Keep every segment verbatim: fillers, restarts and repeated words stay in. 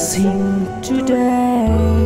blessing today.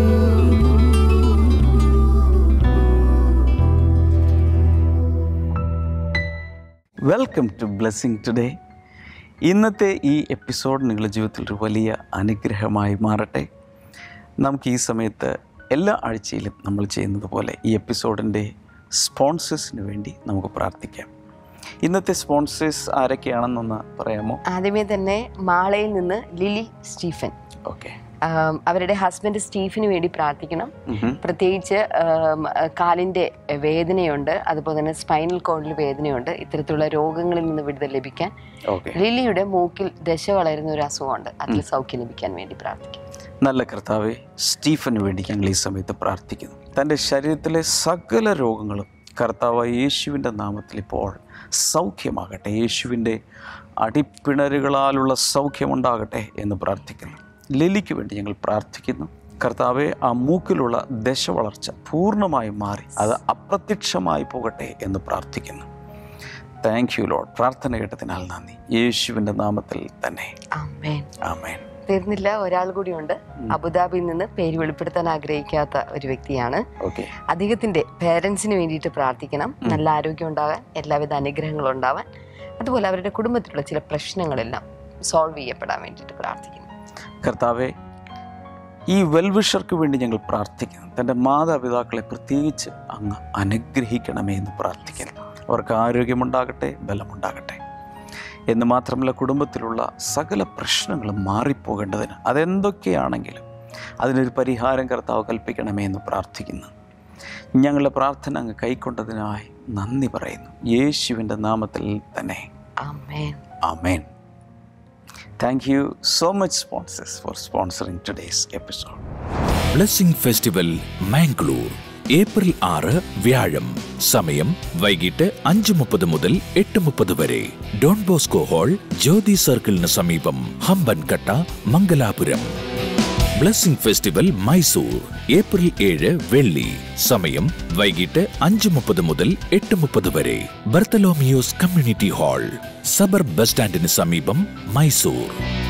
Welcome to blessing today. ഇന്നത്തെ ഈ episode നിങ്ങളുടെ ജീവിതത്തിൽ ഒരു വലിയ അനുഗ്രഹമായി മാറട്ടെ. നമുക്ക് ഈ സമയത്ത് എല്ലാ ആഴ്ചയിലും നമ്മൾ ചെയ്യുന്നത് പോലെ ഈ എപ്പിസോഡിൻ്റെ സ്പോൺസേഴ്സിന് വേണ്ടി നമുക്ക് പ്രാർത്ഥിക്കാം. ഇന്നത്തെ സ്പോൺസേഴ്സ് ആരൊക്കെയാണെന്നൊന്ന് പറയാമോ? ആദ്യമേ തന്നെ മാളയിൽ നിന്ന് ലിലി സ്റ്റീഫൻ. ഓക്കെ. അവരുടെ ഹസ്ബൻഡ് സ്റ്റീഫിന് വേണ്ടി പ്രാർത്ഥിക്കണം. പ്രത്യേകിച്ച് കാലിൻ്റെ വേദനയുണ്ട്, അതുപോലെ തന്നെ സ്പൈനൽ കോഡിൽ വേദനയുണ്ട്. ഇത്തരത്തിലുള്ള രോഗങ്ങളിൽ നിന്ന് വിടുതൽ ലഭിക്കാൻ ലിലിയുടെ മൂക്കിൽ ദശ വളരുന്ന ഒരു അസുഖമുണ്ട്, അതിൽ സൗഖ്യം ലഭിക്കാൻ വേണ്ടി പ്രാർത്ഥിക്കും. നല്ല കർത്താവേ, സ്റ്റീഫന് വേണ്ടി ഞങ്ങൾ ഈ സമയത്ത് പ്രാർത്ഥിക്കുന്നു. തൻ്റെ ശരീരത്തിലെ സകല രോഗങ്ങളും കർത്താവായ യേശുവിൻ്റെ നാമത്തിൽ ഇപ്പോൾ സൗഖ്യമാകട്ടെ. യേശുവിൻ്റെ അടിപ്പിണരുകളാലുള്ള സൗഖ്യമുണ്ടാകട്ടെ എന്ന് പ്രാർത്ഥിക്കുന്നു. ലിലിക്ക് വേണ്ടി ഞങ്ങൾ പ്രാർത്ഥിക്കുന്നു. കർത്താവെ, ആ മൂക്കിലുള്ള ദശ വളർച്ച പൂർണ്ണമായും മാറി അത് അപ്രത്യക്ഷമായി പോകട്ടെ എന്ന് പ്രാർത്ഥിക്കുന്നു. Thank you Lord. പ്രാർത്ഥന കേട്ടതിനാൽ നന്ദി, യേശുവിൻ്റെ നാമത്തിൽ തന്നെ. ആമേൻ. ആമേൻ. തീർന്നില്ല, ഒരാൾ കൂടിയുണ്ട്. അബുദാബിയിൽ നിന്ന് പേര് വെളിപ്പെടുത്താൻ ആഗ്രഹിക്കാത്ത ഒരു വ്യക്തിയാണ്. അദ്ദേഹത്തിന്റെ പേരൻസിന് വേണ്ടിയിട്ട് പ്രാർത്ഥിക്കണം. നല്ല ആരോഗ്യം ഉണ്ടാകാൻ, എല്ലാവിധ അനുഗ്രഹങ്ങളും ഉണ്ടാവാൻ, അതുപോലെ അവരുടെ കുടുംബത്തിലുള്ള ചില പ്രശ്നങ്ങളെല്ലാം സോൾവ് ചെയ്യപ്പെടാൻ വേണ്ടിയിട്ട് പ്രാർത്ഥിക്കുന്നു. കർത്താവെ, ഈ വെൽവിഷർക്ക് വേണ്ടി ഞങ്ങൾ പ്രാർത്ഥിക്കുന്നു. തൻ്റെ മാതാപിതാക്കളെ പ്രത്യേകിച്ച് അങ്ങ് അനുഗ്രഹിക്കണമേ എന്ന് പ്രാർത്ഥിക്കുന്നു. അവർക്ക് ആരോഗ്യമുണ്ടാകട്ടെ, ബലമുണ്ടാകട്ടെ എന്ന് മാത്രമല്ല, കുടുംബത്തിലുള്ള സകല പ്രശ്നങ്ങളും മാറിപ്പോകേണ്ടതിന് അതെന്തൊക്കെയാണെങ്കിലും അതിനൊരു പരിഹാരം കർത്താവ് കൽപ്പിക്കണമേ എന്ന് പ്രാർത്ഥിക്കുന്നു. ഞങ്ങളുടെ പ്രാർത്ഥന അങ്ങ് കൈക്കൊണ്ടതിനായി നന്ദി പറയുന്നു, യേശുവിൻ്റെ നാമത്തിൽ തന്നെ. ആമേൻ. ആമേൻ. Thank you so much sponsors for sponsoring today's episode. Blessing Festival Mangalore April ആറ് വ്യാഴം. സമയം വൈകിട്ട് അഞ്ച് മുപ്പത് മുതൽ എട്ട് മുപ്പത് വരെ. ഡോൺ ബോസ്കോ ഹാൾ, ജ്യോതി സർക്കിളിന് സമീപം, Hampankatta, Mangalapuram. Blessing festival Mysore April ഏഴ് വെള്ളി. സമയം വൈകിട്ട് അഞ്ച് മുപ്പത് മുതൽ എട്ട് മുപ്പത് വരെ. Bartholomeos community hall, suburb bus സ്റ്റാൻഡിന് സമീപം, Mysore.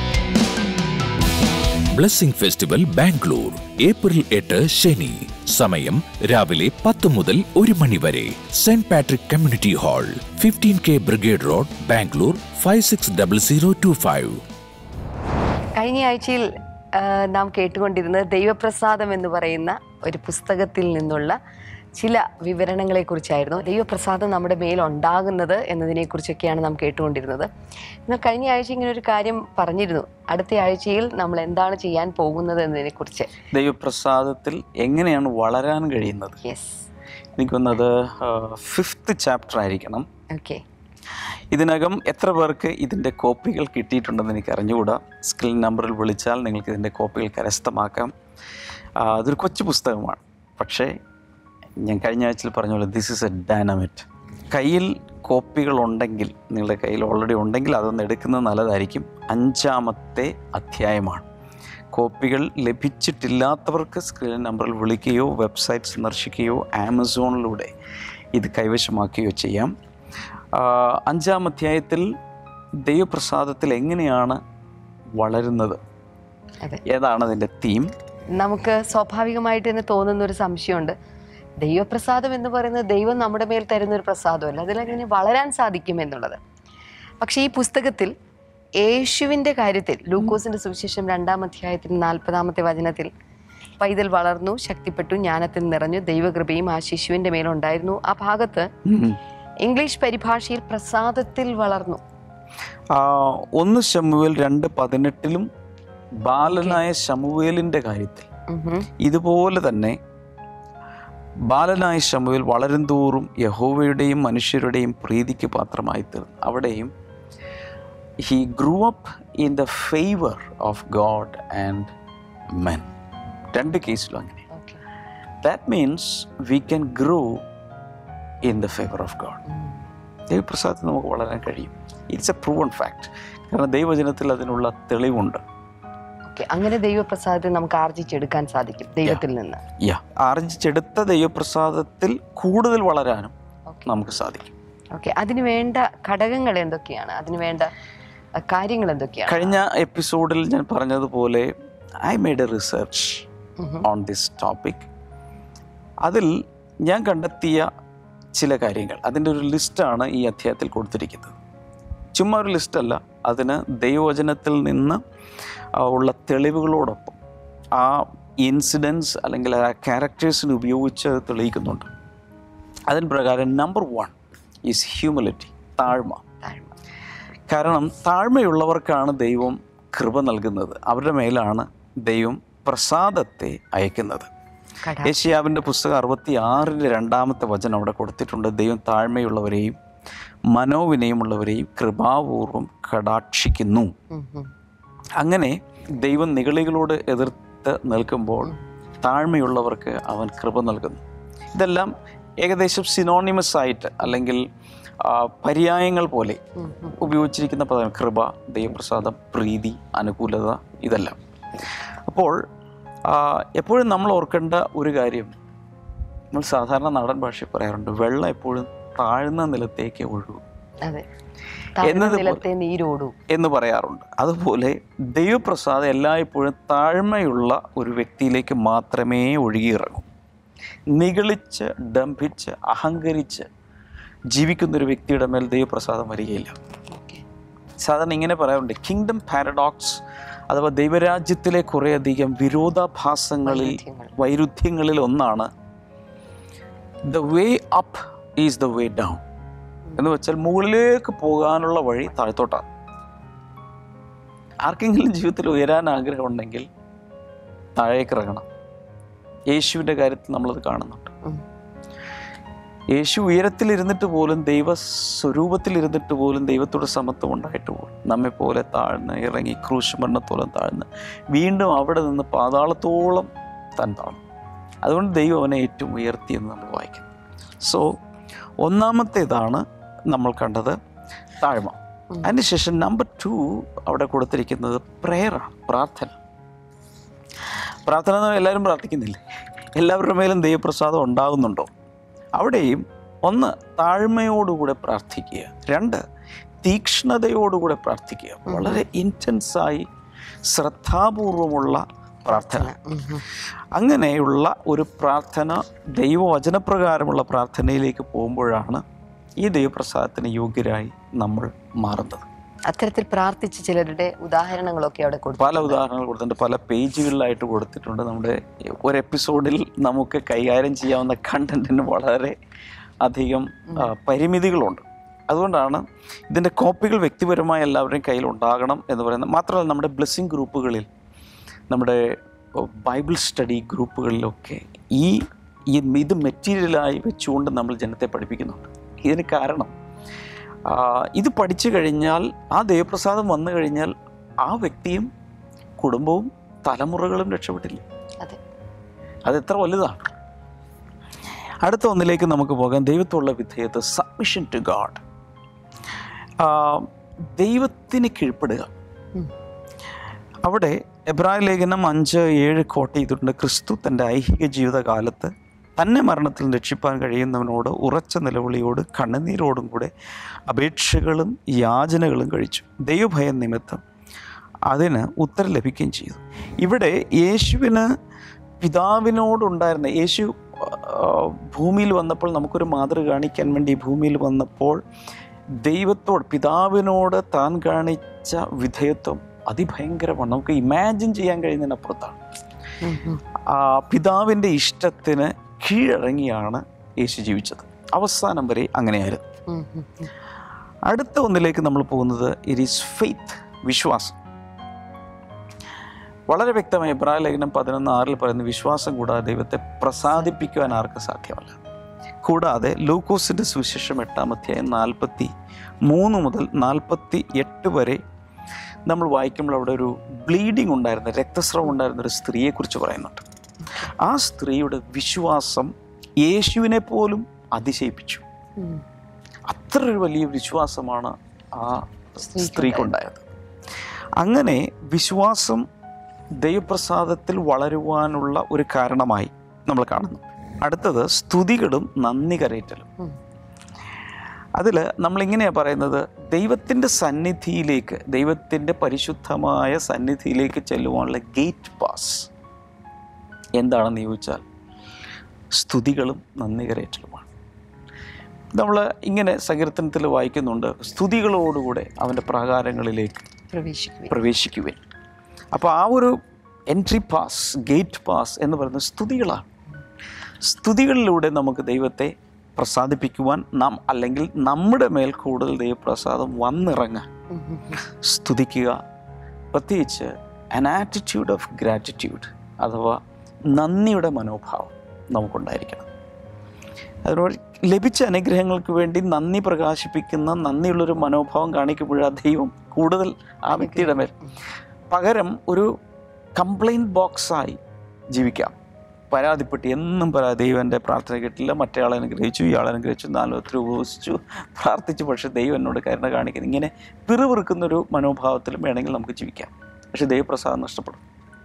Blessing festival Bangalore April എട്ട് ശനി. സമയം രാവിലെ പത്ത് മുതൽ ഒരു മണി വരെ. Saint Patrick community hall, fifteen K Brigade Road, Bangalore five six double zero two five. കഴിഞ്ഞ ആഴ്ചയിൽ നാം കേട്ടുകൊണ്ടിരുന്നത് ദൈവപ്രസാദം എന്ന് പറയുന്ന ഒരു പുസ്തകത്തിൽ നിന്നുള്ള ചില വിവരണങ്ങളെ കുറിച്ചായിരുന്നു. ദൈവപ്രസാദം നമ്മുടെ മേലുണ്ടാകുന്നത് എന്നതിനെക്കുറിച്ചൊക്കെയാണ് നാം കേട്ടുകൊണ്ടിരുന്നത്. എന്നാൽ കഴിഞ്ഞ ആഴ്ച ഇങ്ങനെ ഒരു കാര്യം പറഞ്ഞിരുന്നു, അടുത്ത ആഴ്ചയിൽ നമ്മൾ എന്താണ് ചെയ്യാൻ പോകുന്നത് എന്നതിനെക്കുറിച്ച്. ദൈവപ്രസാദത്തിൽ എങ്ങനെയാണ് വളരാൻ കഴിയുന്നത്? യെസ്, എനിക്കൊന്നത് ഫിഫ്ത്ത് ചാപ്റ്റർ ആയിരിക്കണം. ഓക്കെ. ഇതിനകം എത്ര പേർക്ക് ഇതിൻ്റെ കോപ്പികൾ കിട്ടിയിട്ടുണ്ടെന്ന് എനിക്ക് അറിഞ്ഞുകൂടാ. സ്ക്രീൻ നമ്പറിൽ വിളിച്ചാൽ നിങ്ങൾക്ക് ഇതിൻ്റെ കോപ്പികൾ കരസ്ഥമാക്കാം. അതൊരു കൊച്ചു പുസ്തകമാണ്, പക്ഷേ ഞാൻ കഴിഞ്ഞ ആഴ്ചയിൽ പറഞ്ഞ പോലെ ദിസ് ഈസ് എ ഡൈനാമിറ്റ്. കയ്യിൽ കോപ്പികളുണ്ടെങ്കിൽ, നിങ്ങളുടെ കയ്യിൽ ഓൾറെഡി ഉണ്ടെങ്കിൽ അതൊന്ന് എടുക്കുന്നത് നല്ലതായിരിക്കും. അഞ്ചാമത്തെ അധ്യായമാണ്. കോപ്പികൾ ലഭിച്ചിട്ടില്ലാത്തവർക്ക് സ്ക്രീൻ നമ്പറിൽ വിളിക്കുകയോ വെബ്സൈറ്റ് സന്ദർശിക്കുകയോ ആമസോണിലൂടെ ഇത് കൈവശമാക്കുകയോ ചെയ്യാം. അഞ്ചാം അധ്യായത്തിൽ ദൈവപ്രസാദത്തിൽ എങ്ങനെയാണ് വളരുന്നത്, ഏതാണ് അതിൻ്റെ തീം? നമുക്ക് സ്വാഭാവികമായിട്ട് തന്നെ തോന്നുന്ന ഒരു സംശയമുണ്ട്. ദൈവപ്രസാദം എന്ന് പറയുന്നത് ദൈവം നമ്മുടെ മേൽ തരുന്ന ഒരു പ്രസാദമല്ല, അതിലെങ്ങനെ വളരാൻ സാധിക്കും എന്നുള്ളത്. പക്ഷേ ഈ പുസ്തകത്തിൽ യേശുവിൻ്റെ കാര്യത്തിൽ ലൂക്കോസിൻ്റെ സുവിശേഷം രണ്ടാം അധ്യായത്തിൽ നാൽപ്പതാമത്തെ വചനത്തിൽ പൈതൽ വളർന്നു, ശക്തിപ്പെട്ടു, ജ്ഞാനത്തിൽ നിറഞ്ഞു, ദൈവകൃപയും ആ ശിശുവിൻ്റെ മേലുണ്ടായിരുന്നു. ആ ഭാഗത്ത് ഇംഗ്ലീഷ് പരിഭാഷയിൽ പ്രസാദത്തിൽ വളർന്നു. ഒന്ന് ശമൂവേൽ രണ്ട് പതിനെട്ടിലും ബാലനായ ശമൂവേലിന്റെ കാര്യത്തിൽ ഇതുപോലെ തന്നെ ബാലനായ ശമൂവേൽ വളരും തോറും യഹോവയുടെയും മനുഷ്യരുടെയും പ്രീതിക്ക് പാത്രമായി തീർന്നു. അവിടെയും he grew up in the favor of God and men. രണ്ട് കേസിലും അങ്ങനെ. That means we can grow in the favor of God. ദൈവപ്രസാദത്തിൽ നമുക്ക് വളരാൻ കഴിയും. It's a proven fact. കാരണം ദൈവവചനത്തിൽ അതിനുള്ള തെളിവുണ്ട്. അങ്ങനെ ദൈവപ്രസാദത്തെ നമുക്ക് ആർജിച്ചെടുക്കാൻ സാധിക്കും ദൈവത്തിൽ നിന്ന്. യാ ആർജിച്ചെടുത്ത ദൈവപ്രസാദത്തിൽ കൂടുതൽ വളരാനും നമുക്ക് സാധിക്കും. ഓക്കെ, അതിന് വേണ്ട ഘടകങ്ങൾ എന്തൊക്കെയാണ്, അതിന് വേണ്ട കാര്യങ്ങൾ എന്തൊക്കെയാണ്? കഴിഞ്ഞ എപ്പിസോഡിൽ ഞാൻ പറഞ്ഞതുപോലെ I made a research on this topic. അതിൽ ഞാൻ കണ്ടെത്തിയ ചില കാര്യങ്ങൾ, അതിൻ്റെ ഒരു ലിസ്റ്റാണ് ഈ അധ്യായത്തിൽ കൊടുത്തിരിക്കുന്നത്. ചുമ്മാ ഒരു ലിസ്റ്റല്ല, അതിന് ദൈവവചനത്തിൽ നിന്ന് ഉള്ള തെളിവുകളോടൊപ്പം ആ ഇൻസിഡൻസ് അല്ലെങ്കിൽ ആ ക്യാരക്ടേഴ്സിന് ഉപയോഗിച്ച് അത് തെളിയിക്കുന്നുണ്ട്. അതിന് പ്രകാരം നമ്പർ വൺ ഈസ് ഹ്യൂമിലിറ്റി, താഴ്മ. കാരണം താഴ്മയുള്ളവർക്കാണ് ദൈവം കൃപ നൽകുന്നത്, അവരുടെ മേലാണ് ദൈവം പ്രസാദത്തെ അയക്കുന്നത്. യെശയ്യാവിൻ്റെ പുസ്തകം അറുപത്തി ആറിൻ്റെ രണ്ടാമത്തെ വചനം അവിടെ കൊടുത്തിട്ടുണ്ട്. ദൈവം താഴ്മയുള്ളവരെയും മനോവിനയമുള്ളവരെയും കൃപാപൂർവം കടാക്ഷിക്കുന്നു. അങ്ങനെ ദൈവം നിഗളികളോട് എതിർത്ത് നിൽക്കുമ്പോൾ താഴ്മയുള്ളവർക്ക് അവൻ കൃപ നൽകുന്നു. ഇതെല്ലാം ഏകദേശം സിനോണിമസ് ആയിട്ട് അല്ലെങ്കിൽ പര്യായങ്ങൾ പോലെ ഉപയോഗിച്ചിരിക്കുന്ന പദം. കൃപ, ദൈവപ്രസാദം, പ്രീതി, അനുകൂലത, ഇതെല്ലാം. അപ്പോൾ എപ്പോഴും നമ്മൾ ഓർക്കേണ്ട ഒരു കാര്യം, നമ്മൾ സാധാരണ നാടൻ ഭാഷയിൽ പറയാറുണ്ട്, വെള്ളം എപ്പോഴും താഴ്ന്ന നിലത്തേക്ക് ഒഴുകും എന്ന് പറയാറുണ്ട്. അതുപോലെ ദൈവപ്രസാദം എല്ലായ്പ്പോഴും താഴ്മയുള്ള ഒരു വ്യക്തിയിലേക്ക് മാത്രമേ ഒഴുകിയിറങ്ങൂ. നിഗളിച്ച് ഡംഭിച്ച് അഹങ്കരിച്ച് ജീവിക്കുന്നൊരു വ്യക്തിയുടെ മേൽ ദൈവപ്രസാദം വരികയില്ല. സാധാരണ ഇങ്ങനെ പറയാറുണ്ട്, കിങ്ഡം പാരഡോക്സ് അഥവാ ദൈവരാജ്യത്തിലെ കുറേയധികം വിരോധാഭാസങ്ങളിൽ വൈരുദ്ധ്യങ്ങളിൽ ഒന്നാണ് the way up is the way down എന്ന് വെച്ചാൽ മുകളിലേക്ക് പോകാനുള്ള വഴി താഴ്ത്തോട്ടാണ്. ആർക്കെങ്കിലും ജീവിതത്തിൽ ഉയരാൻ ആഗ്രഹമുണ്ടെങ്കിൽ താഴേക്ക് ഇറങ്ങണം. യേശുവിൻ്റെ കാര്യത്തിൽ നമ്മളത് കാണുന്നുണ്ട്. യേശു ഉയരത്തിലിരുന്നിട്ട് പോലും, ദൈവ സ്വരൂപത്തിലിരുന്നിട്ട് പോലും ദൈവത്തോട് സമത്വം ഉണ്ടായിട്ട് പോലും നമ്മെപ്പോലെ താഴ്ന്ന് ഇറങ്ങി ക്രൂശ് മരണത്തോളം താഴ്ന്ന് വീണ്ടും അവിടെ നിന്ന് പാതാളത്തോളം താൻ താഴ്ന്നു. അതുകൊണ്ട് ദൈവം അവനെ ഏറ്റവും ഉയർത്തിയെന്ന് നമ്മൾ വായിക്കുന്നു. സോ ഒന്നാമത്തേതാണ് നമ്മൾ കണ്ടത്, താഴ്മ. അതിനുശേഷം നമ്പർ ടു അവിടെ കൊടുത്തിരിക്കുന്നത് പ്രേയറാണ്, പ്രാർത്ഥന. പ്രാർത്ഥന എന്ന് എല്ലാവരും പ്രാർത്ഥിക്കുന്നില്ലേ? എല്ലാവരുടെ മേലും ദൈവപ്രസാദം ഉണ്ടാകുന്നുണ്ടോ? അവിടെയും ഒന്ന് താഴ്മയോടുകൂടെ പ്രാർത്ഥിക്കുക, രണ്ട് തീക്ഷ്ണതയോടുകൂടെ പ്രാർത്ഥിക്കുക. വളരെ ഇൻറ്റൻസായി ശ്രദ്ധാപൂർവമുള്ള പ്രാർത്ഥന. അങ്ങനെയുള്ള ഒരു പ്രാർത്ഥന, ദൈവവചനപ്രകാരമുള്ള പ്രാർത്ഥനയിലേക്ക് പോകുമ്പോഴാണ് ഈ ദൈവപ്രസാദത്തിന് യോഗ്യരായി നമ്മൾ മാറുന്നത്. അത്തരത്തിൽ പ്രാർത്ഥിച്ച് ചിലരുടെ ഉദാഹരണങ്ങളൊക്കെ അവിടെ കൊടുത്തു, പല ഉദാഹരണങ്ങൾ കൊടുത്തിട്ടുണ്ട്, പല പേജുകളിലായിട്ട് കൊടുത്തിട്ടുണ്ട്. നമ്മുടെ ഒരു എപ്പിസോഡിൽ നമുക്ക് കൈകാര്യം ചെയ്യാവുന്ന കണ്ടന്റിന് വളരെ അധികം പരിമിതികളുണ്ട്. അതുകൊണ്ടാണ് ഇതിൻ്റെ കോപ്പികൾ വ്യക്തിപരമായി എല്ലാവരുടെയും കയ്യിൽ ഉണ്ടാകണം എന്ന് പറയുന്നത്. മാത്രമല്ല, നമ്മുടെ ബ്ലെസ്സിങ് ഗ്രൂപ്പുകളിൽ, നമ്മുടെ ബൈബിൾ സ്റ്റഡി ഗ്രൂപ്പുകളിലൊക്കെ ഈ ഇത് മെറ്റീരിയലായി വെച്ചുകൊണ്ട് നമ്മൾ ജനത്തെ പഠിപ്പിക്കുന്നുണ്ട്. ഇതിന് കാരണം ഇത് പഠിച്ചു കഴിഞ്ഞാൽ, ആ ദൈവപ്രസാദം വന്നു കഴിഞ്ഞാൽ ആ വ്യക്തിയും കുടുംബവും തലമുറകളും രക്ഷപ്പെട്ടില്ല. അതെത്ര വലുതാണ്. അടുത്ത ഒന്നിലേക്ക് നമുക്ക് പോകാം, ദൈവത്തോടുള്ള വിധേയത്വം, സബ്മിഷൻ ടു ഗാഡ്. ദൈവത്തിന് കീഴ്പ്പെടുക. അവിടെ എബ്രായ ലേഖനം അഞ്ച് ഏഴ് കോട്ട് ചെയ്തിട്ടുണ്ട്. ക്രിസ്തു തൻ്റെ ഐഹിക ജീവിതകാലത്ത് തന്നെ മരണത്തിൽ രക്ഷിപ്പാൻ കഴിയുന്നവനോട് ഉറച്ച നിലവിളിയോട് കണ്ണുനീരോടും കൂടെ അപേക്ഷകളും യാചനകളും കഴിച്ചു. ദൈവഭയം നിമിത്തം അതിന് ഉത്തരം ലഭിക്കുകയും ചെയ്തു. ഇവിടെ യേശുവിന് പിതാവിനോടുണ്ടായിരുന്ന, യേശു ഭൂമിയിൽ വന്നപ്പോൾ നമുക്കൊരു മാതൃക കാണിക്കാൻ വേണ്ടി ഭൂമിയിൽ വന്നപ്പോൾ ദൈവത്തോട്, പിതാവിനോട് താൻ കാണിച്ച വിധേയത്വം അതിഭയങ്കരമാണ്. നമുക്ക് ഇമാജിൻ ചെയ്യാൻ കഴിയുന്നതിനപ്പുറത്താണ്. ആ പിതാവിൻ്റെ ഇഷ്ടത്തിന് കീഴടങ്ങിയാണ് യേശു ജീവിച്ചത്. അവസാനം വരെ അങ്ങനെയായിരുന്നു. അടുത്ത ഒന്നിലേക്ക് നമ്മൾ പോകുന്നത് ഇറ്റ് ഈസ് ഫെയ്ത്ത്, വിശ്വാസം. വളരെ വ്യക്തമായി എബ്രായ ലേഖനം പതിനൊന്ന് ആറിൽ പറയുന്ന, വിശ്വാസം കൂടാതെ ദൈവത്തെ പ്രസാദിപ്പിക്കുവാൻ ആർക്കും സാധ്യമല്ല. കൂടാതെ ലൂക്കോസിൻ്റെ സുവിശേഷം എട്ടാം അധ്യായം നാൽപ്പത്തി മൂന്ന് മുതൽ നാൽപ്പത്തി എട്ട് വരെ നമ്മൾ വായിക്കുമ്പോൾ അവിടെ ഒരു ബ്ലീഡിങ് ഉണ്ടായിരുന്ന, രക്തസ്രവം ഉണ്ടായിരുന്ന ഒരു സ്ത്രീയെക്കുറിച്ച് പറയുന്നുണ്ട്. ആ സ്ത്രീയുടെ വിശ്വാസം യേശുവിനെ പോലും അതിശയിപ്പിച്ചു. അത്ര ഒരു വലിയ വിശ്വാസമാണ് ആ സ്ത്രീക്കുണ്ടായത്. അങ്ങനെ വിശ്വാസം ദൈവപ്രസാദത്തിൽ വളരുവാനുള്ള ഒരു കാരണമായി നമ്മൾ കാണുന്നു. അടുത്തത് സ്തുതികളും നന്ദി കരയറ്റലും. അതിൽ നമ്മളിങ്ങനെയാണ് പറയുന്നത്, ദൈവത്തിൻ്റെ സന്നിധിയിലേക്ക്, ദൈവത്തിൻ്റെ പരിശുദ്ധമായ സന്നിധിയിലേക്ക് ചെല്ലുവാനുള്ള ഗേറ്റ് പാസ് എന്താണെന്ന് ചോദിച്ചാൽ സ്തുതികളും നന്ദി കരയറ്റലുമാണ്. നമ്മൾ ഇങ്ങനെ സങ്കീർത്തനത്തിൽ വായിക്കുന്നുണ്ട്, സ്തുതികളോടുകൂടെ അവൻ്റെ പ്രാകാരങ്ങളിലേക്ക് പ്രവേശിക്കുവിൻ പ്രവേശിക്കുവിൻ. അപ്പോൾ ആ ഒരു എൻട്രി പാസ്, ഗേറ്റ് പാസ് എന്ന് പറയുന്നത് സ്തുതികളാണ്. സ്തുതികളിലൂടെ നമുക്ക് ദൈവത്തെ പ്രസാദിപ്പിക്കുവാൻ, നാം അല്ലെങ്കിൽ നമ്മുടെ മേൽ കൂടുതൽ ദൈവപ്രസാദം വന്നിറങ്ങാൻ സ്തുതിക്കുക. പ്രത്യേകിച്ച് an attitude of gratitude അഥവാ നന്ദിയുടെ മനോഭാവം നമുക്കുണ്ടായിരിക്കണം. അതിനോട് ലഭിച്ച അനുഗ്രഹങ്ങൾക്ക് വേണ്ടി നന്ദി പ്രകാശിപ്പിക്കുന്ന നന്ദിയുള്ളൊരു മനോഭാവം കാണിക്കുമ്പോഴാണ് ദൈവം കൂടുതൽ ആ വ്യക്തിയുടെ മേൽ. പകരം ഒരു കംപ്ലയിൻറ്റ് ബോക്സായി ജീവിക്കാം. പരാതിപ്പെട്ട് എന്നും പരാതി, ദൈവം എൻ്റെ പ്രാർത്ഥന കേട്ടില്ല, മറ്റേ ആളെ അനുഗ്രഹിച്ചു, ഇയാളെ അനുഗ്രഹിച്ചു, നാലോത്ര ഉപവസിച്ചു, പ്രാർത്ഥിച്ചു, പക്ഷേ ദൈവം എന്നോട് കരുണ കാണിക്കുന്നു. ഇങ്ങനെ പിറുപിറുക്കുന്നൊരു മനോഭാവത്തിലും വേണമെങ്കിൽ നമുക്ക് ജീവിക്കാം. പക്ഷേ ദൈവപ്രസാദം നഷ്ടപ്പെടും.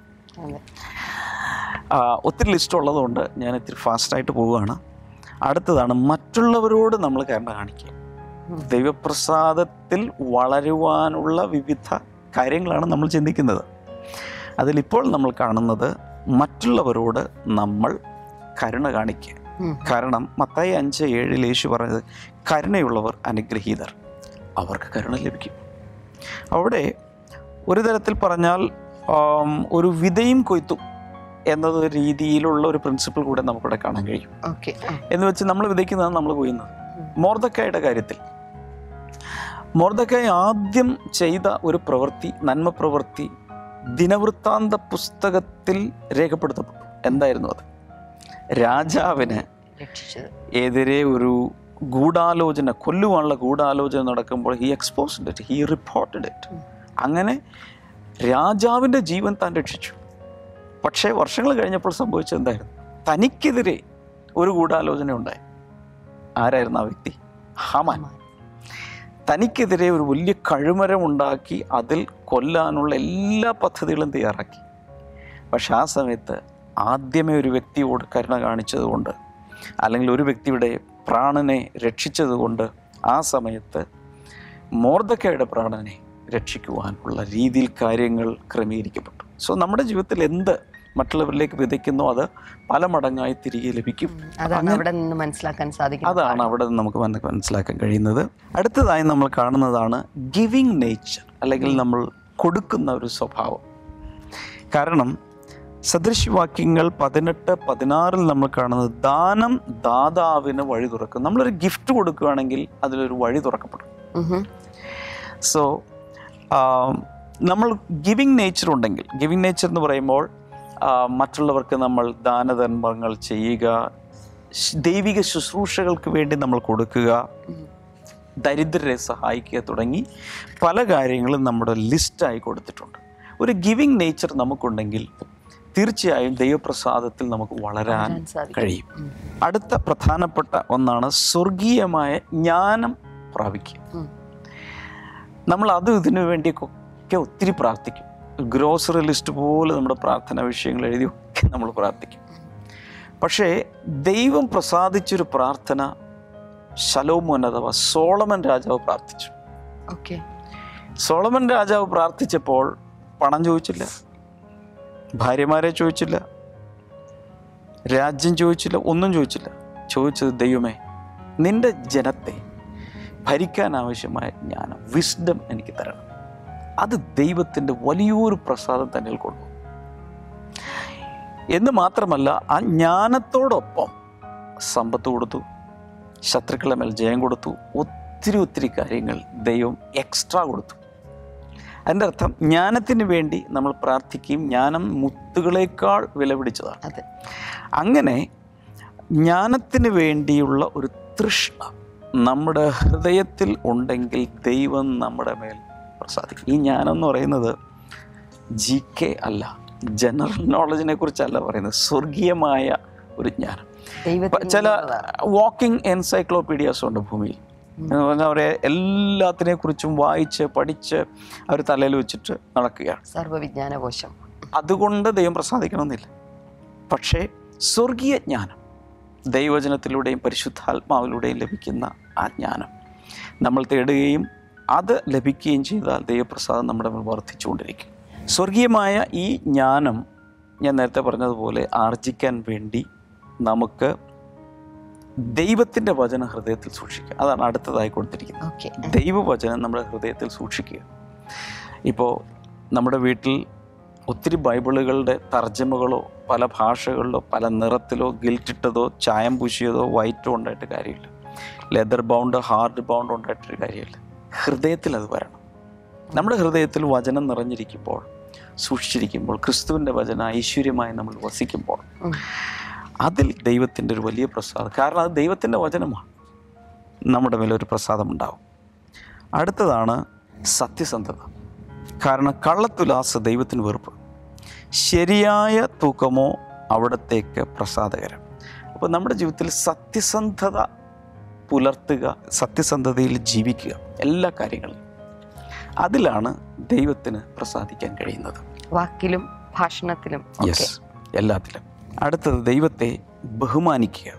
ഒത്തിരി ലിസ്റ്റ് ഉള്ളതുകൊണ്ട് ഞാൻ ഇത്തിരി ഫാസ്റ്റായിട്ട് പോവുകയാണ്. അടുത്തതാണ് മറ്റുള്ളവരോട് നമ്മൾ കരുണ കാണിക്കുക. ദൈവപ്രസാദത്തിൽ വളരുവാനുള്ള വിവിധ കാര്യങ്ങളാണ് നമ്മൾ ചിന്തിക്കുന്നത്. അതിലിപ്പോൾ നമ്മൾ കാണുന്നത് മറ്റുള്ളവരോട് നമ്മൾ കരുണ കാണിക്കുക. കാരണം മത്തായി അഞ്ച് ഏഴിൽ യേശു പറഞ്ഞത്, കരുണയുള്ളവർ അനുഗ്രഹീതർ, അവർക്ക് കരുണ ലഭിക്കും. അവിടെ ഒരു തരത്തിൽ പറഞ്ഞാൽ ഒരു വിതയും കൊയ്ത്തും എന്നത് രീതിയിലുള്ള ഒരു പ്രിൻസിപ്പിൾ കൂടെ നമുക്കിവിടെ കാണാൻ കഴിയും. എന്ന് വെച്ച് നമ്മൾ വിതയ്ക്കുന്നതാണ് നമ്മൾ കൊയ്യുന്നത്. മൊർദെഖായിയുടെ കാര്യത്തിൽ മൊർദെഖായി ആദ്യം ചെയ്ത ഒരു പ്രവൃത്തി, നന്മ പ്രവൃത്തി, ദിനവൃത്താന്ത പുസ്തകത്തിൽ രേഖപ്പെടുത്തപ്പെട്ടു. എന്തായിരുന്നു അത്? രാജാവിന് എതിരെ ഒരു ഗൂഢാലോചന, കൊല്ലുവാനുള്ള ഗൂഢാലോചന നടക്കുമ്പോൾ he exposed it, he reported it. അങ്ങനെ രാജാവിൻ്റെ ജീവൻ താൻ രക്ഷിച്ചു. പക്ഷേ വർഷങ്ങൾ കഴിഞ്ഞപ്പോൾ സംഭവിച്ചത് എന്തായിരുന്നു? തനിക്കെതിരെ ഒരു ഗൂഢാലോചന ഉണ്ടായി. ആരായിരുന്നു ആ വ്യക്തി? ഹാമാൻ. തനിക്കെതിരെ ഒരു വലിയ കഴുമരം ഉണ്ടാക്കി അതിൽ കൊല്ലാനുള്ള എല്ലാ പദ്ധതികളും തയ്യാറാക്കി. പക്ഷെ ആ സമയത്ത് ആദ്യമേ ഒരു വ്യക്തിയോട് കരുണ കാണിച്ചതുകൊണ്ട്, അല്ലെങ്കിൽ ഒരു വ്യക്തിയുടെ പ്രാണനെ രക്ഷിച്ചതുകൊണ്ട് ആ സമയത്ത് മൊർദെഖായിയുടെ പ്രാണനെ രക്ഷിക്കുവാനുള്ള രീതിയിൽ കാര്യങ്ങൾ ക്രമീകരിക്കപ്പെട്ടു. സോ നമ്മുടെ ജീവിതത്തിൽ എന്ത് മറ്റുള്ളവരിലേക്ക് വിതയ്ക്കുന്നോ അത് പല മടങ്ങായി തിരികെ ലഭിക്കും. അതാണ് അവിടെ നിന്ന് മനസ്സിലാക്കാൻ സാധിക്കും. അതാണ് അവിടെ നിന്ന് നമുക്ക് മനസ്സിലാക്കാൻ കഴിയുന്നത്. അടുത്തതായി നമ്മൾ കാണുന്നതാണ് ഗിവിങ് നേച്ചർ, അല്ലെങ്കിൽ നമ്മൾ കൊടുക്കുന്ന ഒരു സ്വഭാവം. കാരണം സദൃശവാക്യങ്ങൾ പതിനെട്ട് പതിനാറിൽ നമ്മൾ കാണുന്നത്, ദാനം ദാതാവിന് വഴി തുറക്കും. നമ്മളൊരു ഗിഫ്റ്റ് കൊടുക്കുകയാണെങ്കിൽ അതിലൊരു വഴി തുറക്കപ്പെടും. സോ നമ്മൾ ഗിവിങ് നേച്ചർ ഉണ്ടെങ്കിൽ, ഗിവിങ് നേച്ചർ എന്ന് പറയുമ്പോൾ മറ്റുള്ളവർക്ക് നമ്മൾ ദാനധർമ്മങ്ങൾ ചെയ്യുക, ദൈവിക ശുശ്രൂഷകൾക്ക് വേണ്ടി നമ്മൾ കൊടുക്കുക, ദരിദ്രരെ സഹായിക്കുക തുടങ്ങി പല കാര്യങ്ങളും നമ്മുടെ ലിസ്റ്റായി കൊടുത്തിട്ടുണ്ട്. ഒരു ഗിവിങ് നേച്ചർ നമുക്കുണ്ടെങ്കിൽ തീർച്ചയായും ദൈവപ്രസാദത്തിൽ നമുക്ക് വളരാൻ കഴിയും. അടുത്ത പ്രധാനപ്പെട്ട ഒന്നാണ് സ്വർഗീയമായ ജ്ഞാനം പ്രാപിക്കുക. നമ്മൾ അതും ഇതിനു വേണ്ടിയൊക്കെ ഒത്തിരി പ്രാർത്ഥിക്കും. ഗ്രോസറി ലിസ്റ്റ് പോലെ നമ്മുടെ പ്രാർത്ഥനാ വിഷയങ്ങൾ എഴുതിയൊക്കെ നമ്മൾ പ്രാർത്ഥിക്കും. പക്ഷേ ദൈവം പ്രസാദിച്ചൊരു പ്രാർത്ഥന ശലോമോൻ അഥവാ സോളമൻ രാജാവ് പ്രാർത്ഥിച്ചു. ഓക്കെ, സോളമൻ രാജാവ് പ്രാർത്ഥിച്ചപ്പോൾ പണം ചോദിച്ചില്ല, ഭാര്യമാരെ ചോദിച്ചില്ല, രാജ്യം ചോദിച്ചില്ല, ഒന്നും ചോദിച്ചില്ല. ചോദിച്ചത്, ദൈവമേ, നിന്റെ ജനത്തെ ഭരിക്കാൻ ആവശ്യമായ ജ്ഞാനം, വിസ്ഡം എനിക്ക് തരണം. അത് ദൈവത്തിൻ്റെ വലിയൊരു പ്രസാദം തന്നെ കൊണ്ടു. എന്ന് മാത്രമല്ല, ആ ജ്ഞാനത്തോടൊപ്പം സമ്പത്ത് കൊടുത്തു, ശത്രുക്കളെ മേൽ ജയം കൊടുത്തു, ഒത്തിരി ഒത്തിരി കാര്യങ്ങൾ ദൈവം എക്സ്ട്രാ കൊടുത്തു. അതിൻ്റെ അർത്ഥം ജ്ഞാനത്തിന് വേണ്ടി നമ്മൾ പ്രാർത്ഥിക്കുകയും ജ്ഞാനം മുത്തുകളേക്കാൾ വില പിടിച്ചതാണ്. അങ്ങനെ ജ്ഞാനത്തിന് വേണ്ടിയുള്ള ഒരു തൃഷ്ണ നമ്മുടെ ഹൃദയത്തിൽ ഉണ്ടെങ്കിൽ ദൈവം നമ്മുടെ മേൽ പ്രസാദിക്കും. ഈ ജ്ഞാനം എന്ന് പറയുന്നത് ജി കെ അല്ല, ജനറൽ നോളജിനെ കുറിച്ചല്ല പറയുന്നത്, സ്വർഗീയമായ ഒരു ജ്ഞാനം. ചില വാക്കിംഗ് എൻസൈക്ലോപീഡിയാസ് ഉണ്ട് ഭൂമിയിൽ. അവരെ എല്ലാത്തിനെ കുറിച്ചും വായിച്ച് പഠിച്ച് അവർ തലയിൽ വെച്ചിട്ട് നടക്കുകയാണ്, സർവ്വവിജ്ഞാനകോശം. അതുകൊണ്ട് ദൈവം പ്രസാദിക്കണമെന്നില്ല. പക്ഷേ സ്വർഗീയ ജ്ഞാനം, ദൈവവചനത്തിലൂടെയും പരിശുദ്ധാത്മാവിലൂടെയും ലഭിക്കുന്ന ആ ജ്ഞാനം നമ്മൾ തേടുകയും അത് ലഭിക്കുകയും ചെയ്താൽ ദൈവപ്രസാദം നമ്മുടെ മേൽ വർദ്ധിച്ചുകൊണ്ടിരിക്കും. സ്വർഗീയമായ ഈ ജ്ഞാനം ഞാൻ നേരത്തെ പറഞ്ഞതുപോലെ ആർജിക്കാൻ വേണ്ടി നമുക്ക് ദൈവത്തിൻ്റെ വചനം ഹൃദയത്തിൽ സൂക്ഷിക്കുക. അതാണ് അടുത്തതായി കൊടുത്തിരിക്കുന്നത്. ദൈവവചനം നമ്മുടെ ഹൃദയത്തിൽ സൂക്ഷിക്കുക. ഇപ്പോൾ നമ്മുടെ വീട്ടിൽ ഒത്തിരി ബൈബിളുകളുടെ തർജ്ജമകളോ പല ഭാഷകളിലോ പല നിറത്തിലോ ഗിൽറ്റിട്ടതോ ചായം പൂശിയതോ വൈറ്റോ ഉണ്ടായിട്ട് കാര്യമില്ല. ലെതർ ബൗണ്ട് ഹാർഡ് ബൗണ്ട് ഉണ്ടായിട്ടൊരു കാര്യമില്ല. ഹൃദയത്തിൽ അത് വരണം. നമ്മുടെ ഹൃദയത്തിൽ വചനം നിറഞ്ഞിരിക്കുമ്പോൾ, സൂക്ഷിച്ചിരിക്കുമ്പോൾ, ക്രിസ്തുവിൻ്റെ വചനം ഐശ്വര്യമായി നമ്മൾ വസിക്കുമ്പോൾ അതിൽ ദൈവത്തിൻ്റെ ഒരു വലിയ പ്രസാദം, കാരണം അത് ദൈവത്തിൻ്റെ വചനമാണ്, നമ്മുടെ മേലൊരു പ്രസാദം ഉണ്ടാവും. അടുത്തതാണ് സത്യസന്ധത. കാരണം കള്ളത്തുലാസ് ദൈവത്തിന് വെറുപ്പ്, ശരിയായ തൂക്കമോ അവിടത്തേക്ക് പ്രസാദകരം. അപ്പോൾ നമ്മുടെ ജീവിതത്തിൽ സത്യസന്ധത പുലർത്തുക, സത്യസന്ധതയിൽ ജീവിക്കുക എല്ലാ കാര്യങ്ങളിലും. അതിലാണ് ദൈവത്തിന് പ്രസാദിക്കാൻ കഴിയുന്നത്, വാക്കിലും ഭാഷണത്തിലും, യെസ്, എല്ലാത്തിലും. അടുത്തത് ദൈവത്തെ ബഹുമാനിക്കുക.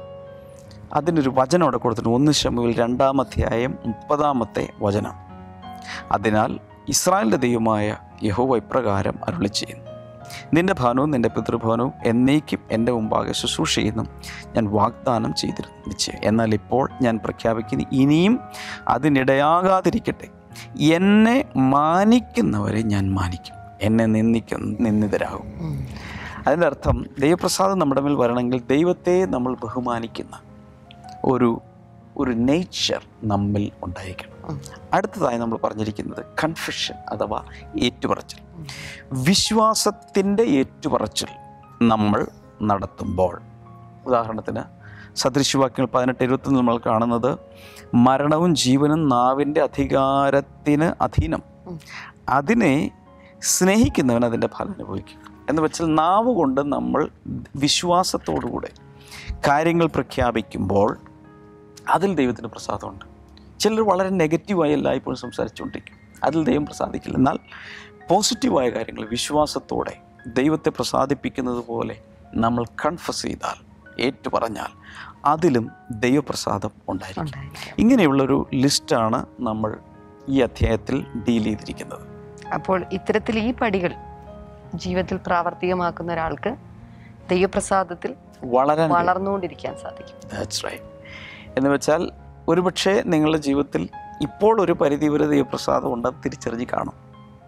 അതിനൊരു വചനം അവിടെ കൊടുത്തിട്ടുണ്ട്. ഒന്ന് ശമൂവേൽ രണ്ടാം അധ്യായം മുപ്പതാമത്തെ വചനം. അതിനാൽ ഇസ്രായേലിൻ്റെ ദൈവമായ യഹോവ ഇപ്രകാരം അരുളി ചെയ്യുന്നു, നിന്റെ ഭവനവും നിന്റെ പിതൃഭവനവും എന്നേക്കും എൻ്റെ മുമ്പാകെ ശുശ്രൂഷ ചെയ്യുന്നു ഞാൻ വാഗ്ദാനം ചെയ്തിരുന്നു നിശ്ചയം. എന്നാൽ ഇപ്പോൾ ഞാൻ പ്രഖ്യാപിക്കുന്നു, ഇനിയും അതിനിടയാകാതിരിക്കട്ടെ, എന്നെ മാനിക്കുന്നവരെ ഞാൻ മാനിക്കും, എന്നെ നിന്ദിക്കുന്ന നിന്ദിതരാകും. അതിൻ്റെ അർത്ഥം ദൈവപ്രസാദം നമ്മുടെ മേൽ വരണമെങ്കിൽ ദൈവത്തെ നമ്മൾ ബഹുമാനിക്കുന്ന ഒരു ഒരു നേച്ചർ നമ്മിൽ ഉണ്ടായിരിക്കണം. അടുത്തതായി നമ്മൾ പറഞ്ഞിരിക്കുന്നത് കൺഫെഷൻ അഥവാ ഏറ്റുപറച്ചിൽ. വിശ്വാസത്തിൻ്റെ ഏറ്റുപറച്ചിൽ നമ്മൾ നടത്തുമ്പോൾ, ഉദാഹരണത്തിന് സദൃശവാക്യങ്ങൾ പതിനെട്ട് ഇരുപത്തൊന്ന് നമ്മൾ കാണുന്നത്, മരണവും ജീവനും നാവിൻ്റെ അധികാരത്തിന് അധീനം, അതിനെ സ്നേഹിക്കുന്നവൻ അതിൻ്റെ ഫലം അനുഭവിക്കും. എന്ന് വെച്ചാൽ നാവ് കൊണ്ട് നമ്മൾ വിശ്വാസത്തോടുകൂടെ കാര്യങ്ങൾ പ്രഖ്യാപിക്കുമ്പോൾ അതിൽ ദൈവത്തിന് പ്രസാദമുണ്ട്. ചിലർ വളരെ നെഗറ്റീവായി എല്ലായ്പ്പോഴും സംസാരിച്ചുകൊണ്ടിരിക്കും, അതിൽ ദൈവം പ്രസാദിക്കില്ല. എന്നാൽ പോസിറ്റീവായ കാര്യങ്ങൾ വിശ്വാസത്തോടെ ദൈവത്തെ പ്രസാദിപ്പിക്കുന്നത് പോലെ നമ്മൾ കൺഫസ് ചെയ്താൽ, ഏറ്റു പറഞ്ഞാൽ അതിലും ദൈവപ്രസാദം ഉണ്ടായിരിക്കും. ഇങ്ങനെയുള്ളൊരു ലിസ്റ്റാണ് നമ്മൾ ഈ അധ്യായത്തിൽ ഡീൽ ചെയ്തിരിക്കുന്നത്. അപ്പോൾ ഇത്തരത്തിൽ ഈ പടികൾ ജീവിതത്തിൽ പ്രാവർത്തികമാക്കുന്ന ഒരാൾക്ക് ദൈവപ്രസാദത്തിൽ വളരാൻ വളർന്നുകൊണ്ടിരിക്കാൻ സാധിക്കും. That's right. എന്ന് വെച്ചാൽ ഒരുപക്ഷെ നിങ്ങളുടെ ജീവിതത്തിൽ ഇപ്പോൾ ഒരു പരിധി വരെ ദൈവപ്രസാദം ഉണ്ടെന്ന് തിരിച്ചറിഞ്ഞ് കാണും.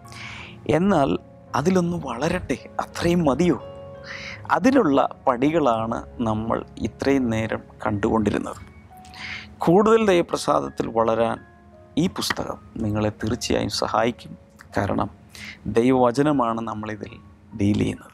എന്നാൽ അതിലൊന്ന് വളരട്ടെ, അത്രയും മതിയോ? അതിലുള്ള പടികളാണ് നമ്മൾ ഇത്രയും നേരം കണ്ടുകൊണ്ടിരുന്നത്. കൂടുതൽ ദൈവപ്രസാദത്തിൽ വളരാൻ ഈ പുസ്തകം നിങ്ങളെ തീർച്ചയായും സഹായിക്കും. കാരണം ദൈവവചനമാണ് നമ്മളിതിൽ ഡീൽ ചെയ്യുന്നത്.